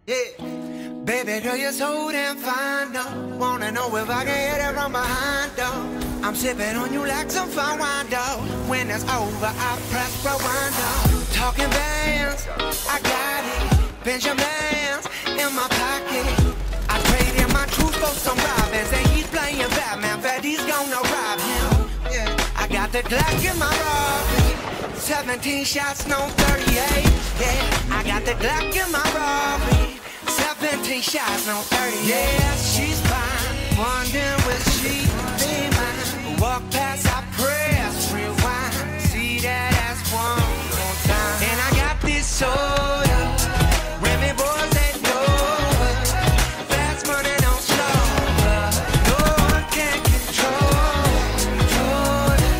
Yeah. Baby girl, you're so damn fine, though. Wanna know if I can hit it from behind, though. I'm sipping on you like some fine wine, though. When it's over, I press rewind, though. Talking bands, I got it. Benjamins in my pocket. I traded my truth for some robins, and he's playing Batman, but he's gonna rob him. Yeah. I got the Glock in my robbery. 17 shots, no 38. Yeah, I got the Glock in my robbery. 17 shots, no 30. Yeah, she's fine. Wondering will she be mine? Walk past, I press rewind. See that ass one more time. And I got this soda. Remy boys that know it. Fast money don't slow up. No one can control it.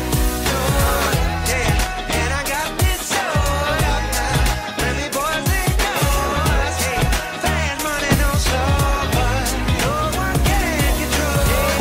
Yeah, and I got this soda. Remy boys that know it. Fast money don't slow up. No one can control it.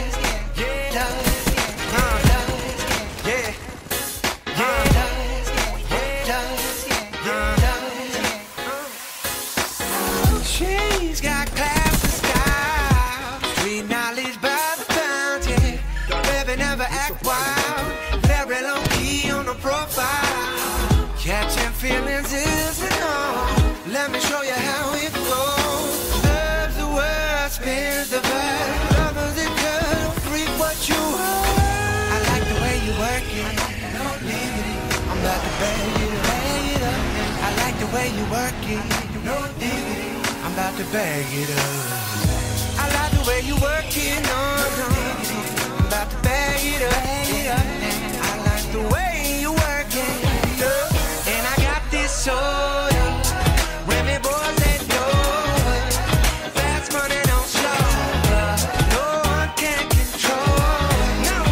She's got class and style, street knowledge by the pound, yeah. Baby never act wild, very low key on the profile. Catching feelings isn't all. Let me show you how it goes. Love's the word, spins the verb. Love is the girl, freak what you are. I like the way you work it. No diggity, I'm about to bag it up. I like the way you work it. No diggity, I'm about to bag it up. I like the way you work it. No, I'm about to bag it up. I like the way you work it. And I got this soda. Remy boys that know it. Fast money don't slow up. No one can control it. No,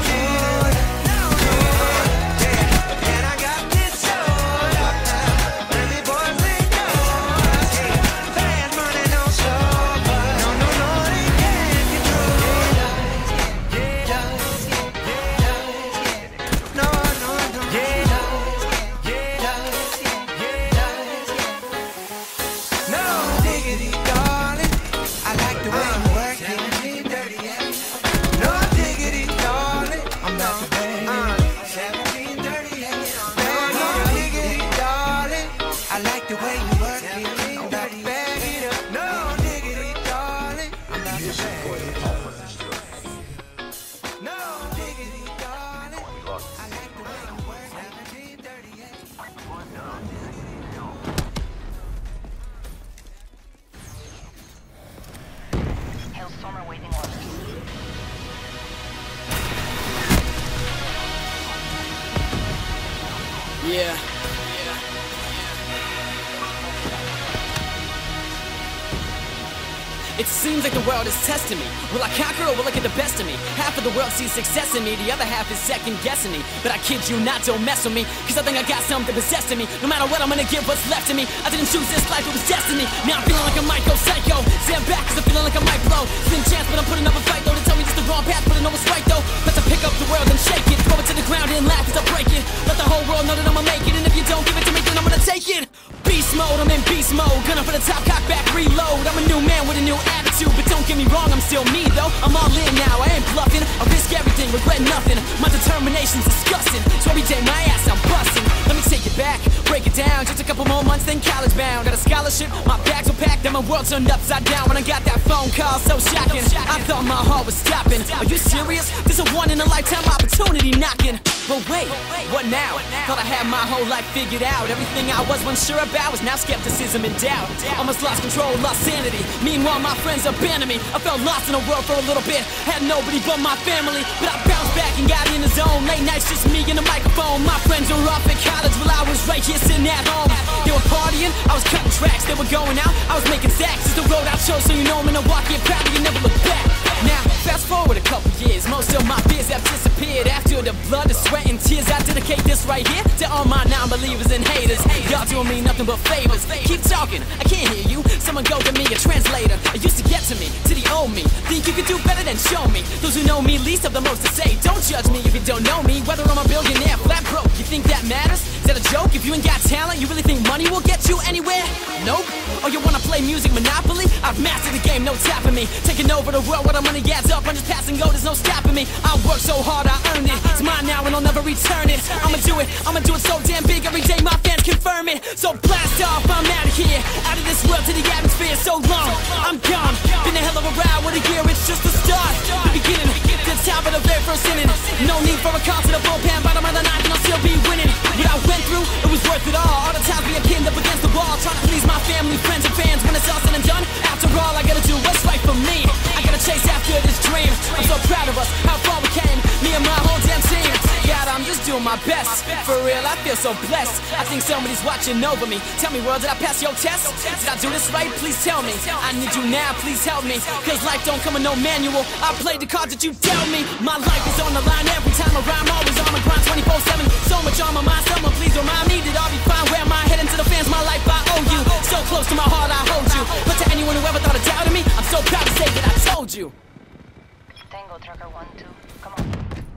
yeah. And I got this soda. Remy boys that know it. Fast money don't slow up. No, they can't control it. No, yeah. No diggity, darling. I like the way you work it. No diggity, darling. I'm not the bad. 1738. No diggity, darling. I like the way you work it. I'm not the bad. No diggity, darling. I'm not the bad. No diggity, darling. I like the way you work it. 1738. Hailstorm awaiting orders. Yeah. It seems like the world is testing me. Will I conquer or will it get the best of me? Half of the world sees success in me, the other half is second guessing me. But I kid you not, don't mess with me, cause I think I got something possessing me. No matter what, I'm gonna give what's left of me. I didn't choose this life, it was destiny. Now I'm feeling like I might go psycho. Stand back cause I'm feeling like I might blow. Thin chance but I'm putting up a fight though. They tell me it's the wrong path but I know it's right though. But to pick up the world and shake it, throw it to the ground and laugh as I break it. Let the whole world know that I'ma make it, and if you don't give it to me then I'm gonna take it. Beast mode, I'm in beast mode. Gunning for the top, cock back, reload. I'm a new man with a new attitude, but don't get me wrong, I'm still me though. I'm all in now, I ain't bluffing. I risk everything, regret nothing. My determination's disgusting, so every day my ass I'm busting. Let me take it back, break it down. Just a couple more months, then college bound. Got a scholarship, my bags were packed, then my world turned upside down when I got that phone call, so shocking. I thought my heart was stopping. Are you serious? This a one-in-a-lifetime opportunity knocking. But wait, what now? Thought I had my whole life figured out. Everything I was once sure about was now skepticism and doubt. Almost lost control, lost sanity. Meanwhile, my friends abandoned me. I felt lost in the world for a little bit. Had nobody but my family, but I bounced back and got in the zone. Late nights, just me and the microphone. My friends were off at college while I was right here sitting at home. They were partying, I was cutting tracks. They were going out, I was making stacks. It's the road I chose, so you know I'm in Milwaukee. And proud of you, never look back. Now, fast forward a couple years, most of my fears have disappeared. After the blood, the sweat, and tears, I dedicate this right here to all my non-believers and haters. Y'all doing me nothing but favors. Keep talking, I can't hear you, so someone go to me, a translator. It used to get to me, did he owe me? Think you could do better than show me? Those who know me least have the most to say. Don't judge me if you don't know me, whether I'm a billionaire, flat broke. You think that matters? Is that a joke? If you ain't got talent, you really think money will get you anywhere? Nope. Oh, you wanna play music Monopoly? I've mastered the game, no tapping me. Taking over the world where the money adds up. I'm just passing go, there's no stopping me. I work so hard, I earned it. It's mine now and I'll never return it. I'ma do it so damn big every day, my fans confirm it. So blast off, I'm out of here, out of this world to the atmosphere. So long, I'm gone. Been a hell of a ride, what a year, it's just the start. The beginning, the top of the very first inning. No need for a call to the bullpen, bottom of the ninth and I'll still be winning. What I went through, it was worth it all. All the times being pinned up against the wall, trying to please my family, friends and fans. When it's all said and done, after all I gotta do what's right for me. I gotta chase after this dream. I'm so proud of us, how far we came, me and my whole damn team. God, I'm just doing my best. For real, I feel so blessed. I think somebody's watching over me. Tell me, world, did I pass your test? Did I do this right? Please tell me. I need you now, please help me. Cause life don't come with no manual. I played the cards that you dealt me. My life is on the line every time I rhyme. Always on my grind 24/7. So much on my mind, someone please remind me that I'll be fine. Where my head into the fans, my life I owe you. So close to my heart, I hold you. But to anyone who ever thought of doubting me, I'm so proud to say that I told you. Tango Trucker 1-2. Come on.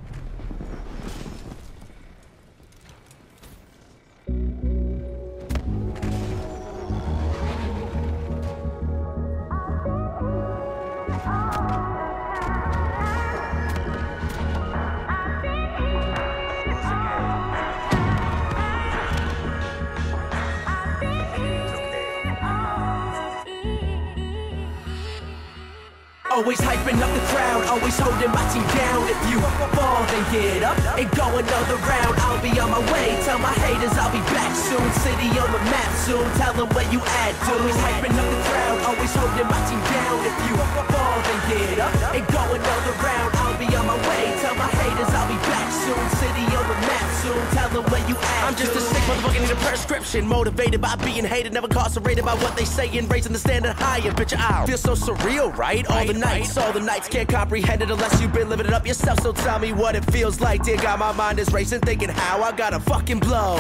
Always hyping up the crowd, always holding my team down. If you fall, then get up and go another round. I'll be on my way, tell my haters I'll be back soon. City on the map soon, tell them where you at. Always hyping up the crowd, always holding my team down. If you fall, then get up and go another round. I'll be on my way, tell my haters I'll be back soon. City on the map soon, tell them where you at. I'm just a sick motherfucker, need a prescription. Motivated by being hated, never incarcerated by what they say and raising the standard higher. Bitch, I feel so surreal, right? All the nights can't comprehend it unless you've been living it up yourself. So tell me what it feels like. Dear God, my mind is racing, thinking how I gotta fucking blow.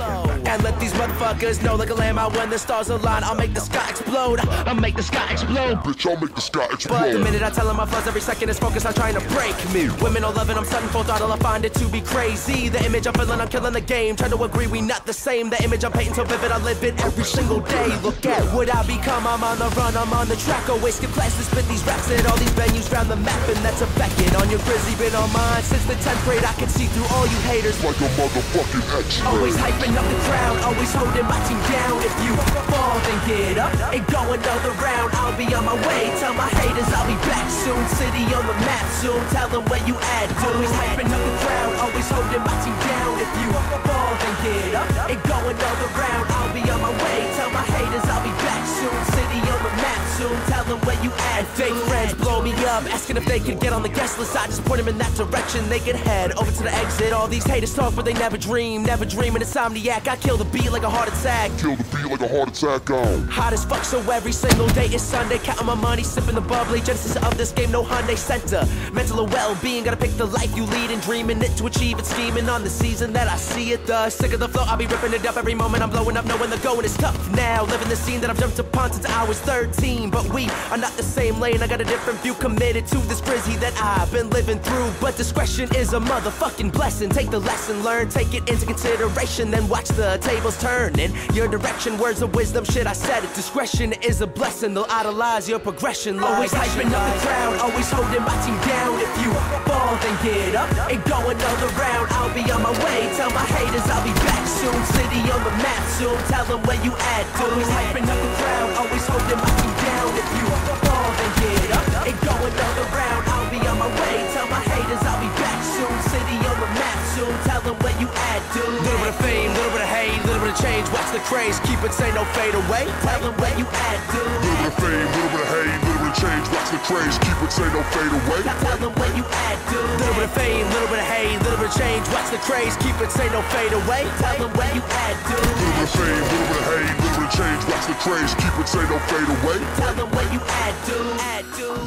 And let these motherfuckers know like a lamb out when the stars align. I'll make the sky explode. I'll make the sky explode. Bitch, I'll make the sky explode. But the minute I tell them my fuzz, every second is focused on trying to break me. Women all loving, I'm sudden full throttle, I find it to be crazy. The image I'm feeling, I'm killing the game. Trying to agree, we not the same. The image I'm painting so vivid, I live it every single day. Look at what I become, I'm on the run, I'm on the track. Always skip class to spit these raps at all these venues round the map, and that's a beckon. On your grizzly, been on mine since the 10th grade. I can see through all you haters like a motherfucking X-ray. Always hyping up the crowd, always holding my team down. If you fall, then get up and go another round. I'll be on my way, tell my haters I'll be back soon. City on the map soon, tell them where you at. Always hyping up the crowd, always holding my team down. If you fall, then get up and go another round. I'll be on my way, tell my haters I'll be back soon. City on the map soon, tell them where you at. Fake friends blow me up, asking if they could get on the guest list. I just point them in that direction, they can head over to the exit. All these haters talk, but they never dream an insomniac. I kill the beat like a heart attack. Kill the beat like a heart attack, on. Hot as fuck, so every single day is Sunday. Counting my money, sipping the bubbly. Genesis of this game, no Hyundai Center. Mental or well-being, gotta pick the life you lead and dreaming it to achieve it. Scheming on the season that I see it. The sick of the flow, I'll be ripping it up every moment. I'm blowing up, knowing the going is tough now. Living the scene that I've jumped upon since I was 13. But we are not the same lane, I got a different view. Committed to this frizzy that I've been living through. But discretion is a motherfucking blessing. Take the lesson, learn, take it into consideration, then watch the tables turn in your direction. Words of wisdom, shit, I said it. Discretion is a blessing, they'll idolize your progression. Always hyping up the crowd, always holding my team down. If you fall, then get up and go another round. I'll be on my way, tell my haters I'll be back soon. City on the map soon, tell them where you at. Always hyping up the crowd, always holding my team down. If you fall, then get up and go another round. I'll be on my way, tell my haters I'll be back soon. City on the map soon, tell them where you at, dude. Little bit of fame, little bit of hate, little bit of change. Watch the craze, keep it, say no fade away. Tell them where you at, dude. Little bit of fame, little bit of hate, little bit of change. Watch the craze, keep it, say no fade away. Tell them where you at, dude. Little bit of fame, little bit of hate, little bit of change. Watch the craze, keep it, say no fade away. Tell them where you at, dude. Little bit of fame, little bit of hate, little bit of change. Watch the craze, keep it, say no fade away. Tell them where you at, dude. At, dude.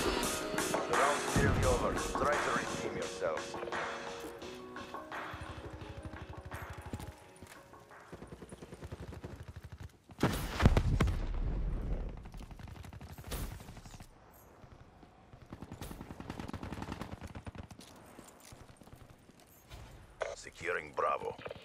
Try to redeem yourself. Securing Bravo.